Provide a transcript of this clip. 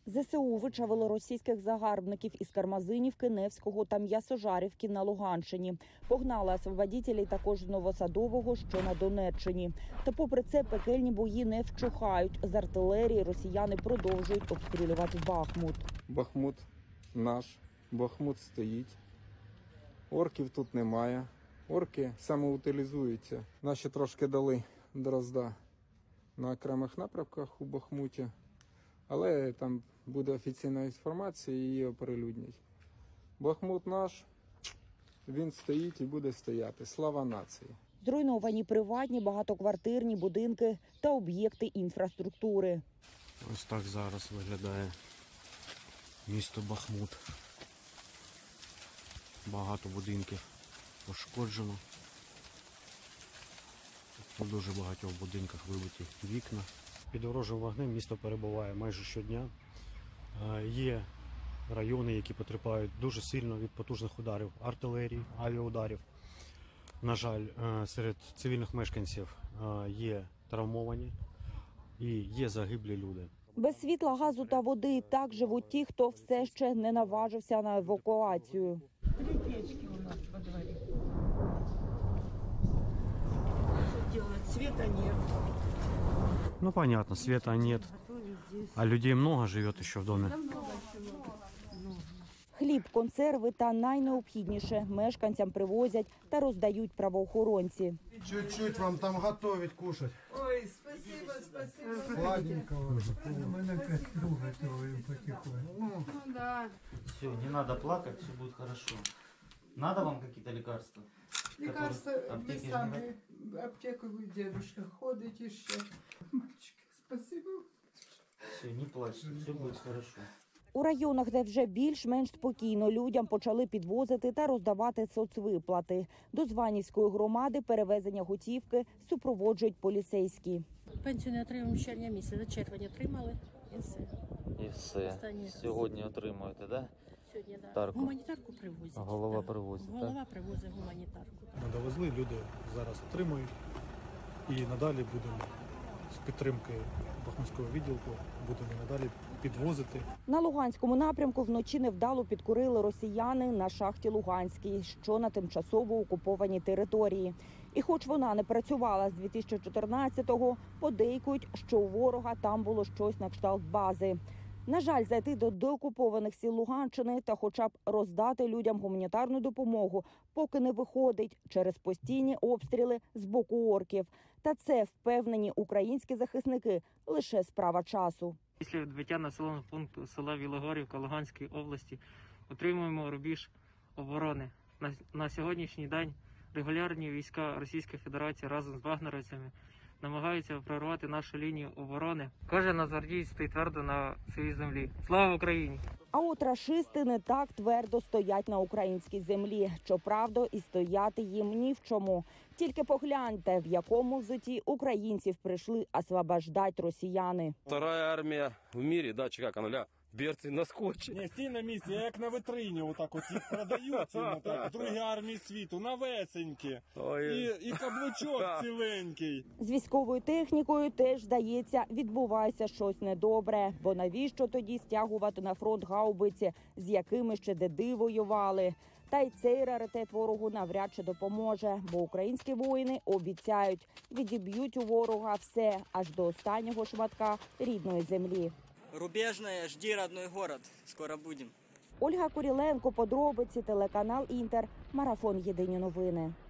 ЗСУ вичавило російських загарбників із Кармазинівки, Невського та М'ясожарівки на Луганщині. Погнали освободітелів також з Новосадового, що на Донеччині. Та попри це пекельні бої не вщухають. З артилерії росіяни продовжують обстрілювати Бахмут. Бахмут наш, Бахмут стоїть. Орків тут немає. Орки самоутилізуються. Наші трошки дали дрозда на окремих напрямках у Бахмуті. Але там буде офіційна інформація і її оприлюднять. Бахмут наш, він стоїть і буде стояти. Слава нації! Зруйновані приватні, багатоквартирні будинки та об'єкти інфраструктури. Ось так зараз виглядає місто Бахмут. Багато будинків пошкоджено. У дуже багатьох будинках вибиті вікна. Під ворожим вогнем місто перебуває майже щодня. Є райони, які потерпають дуже сильно від потужних ударів артилерії, авіаударів. На жаль, серед цивільних мешканців є травмовані і є загиблі люди. Без світла, газу та води так живуть ті, хто все ще не наважився на евакуацію. 3 печки у нас во дворе. Что делать? Света нет. Ну, понятно, света нет. А людей много живет еще в доме? Хліб, консерви та найнеобхідніше мешканцям привозять та роздають правоохоронці. Чуть-чуть вам там готовить, кушать. Ой, спасибо. Сладенького. Ну да. Все, не надо плакать, все будет хорошо. Надо вам какие-то лекарства? Лекарства Которые вы аптеки сами, аптеку вы, дедушка, ходите еще. Мальчики, спасибо. Все, не плачьте, все будет хорошо. У районах, де вже більш-менш спокійно, людям почали підвозити та роздавати соцвиплати. До Званівської громади перевезення готівки супроводжують поліцейські. Пенсію не отримуємо з червня місяця, червень отримали і все. І все. Останній Сьогодні отримуєте, так? Да? Сьогодні, да. Тарку. Гуманітарку привозять. Голова так. привозить, Голова привозить гуманітарку. Ми довезли, люди зараз отримують. І надалі будемо з підтримки Бахмутського відділку, будемо надалі підвозити. На Луганському напрямку вночі невдало підкурили росіяни на шахті Луганській, що на тимчасово окупованій території. І хоч вона не працювала з 2014-го, подейкують, що у ворога там було щось на кшталт бази. На жаль, зайти до деокупованих сіл Луганщини та хоча б роздати людям гуманітарну допомогу поки не виходить через постійні обстріли з боку орків. Та це, впевнені українські захисники, лише справа часу. Після відбиття населеного пункту села Білогорівка Луганської області отримуємо рубіж оборони. На сьогоднішній день регулярні війська Російської Федерації разом з вагнерівцями намагаються прорвати нашу лінію оборони. Кожен нацгвардієць стоїть твердо на своїй землі. Слава Україні! А от рашисти не так твердо стоять на українській землі. Щоправда, і стояти їм ні в чому. Тільки погляньте, в якому взуті українців прийшли освобождати росіяни. Вторая армія в мірі, да, чи як вона, берці на скотчі. Ні, стій на місці, як на витрині, отак от їх продають, так, другі армії світу, навесенькі, і каблучок ціленький. З військовою технікою теж, здається, відбувається щось недобре. Бо навіщо тоді стягувати на фронт гаубиці, з якими ще деди воювали? Та й цей раритет ворогу навряд чи допоможе, бо українські воїни обіцяють, відіб'ють у ворога все, аж до останнього шматка рідної землі. Рубежная, жди родной город. Скоро будем. Ольга Куріленко, подробиці, телеканал Інтер, марафон «Єдині новини».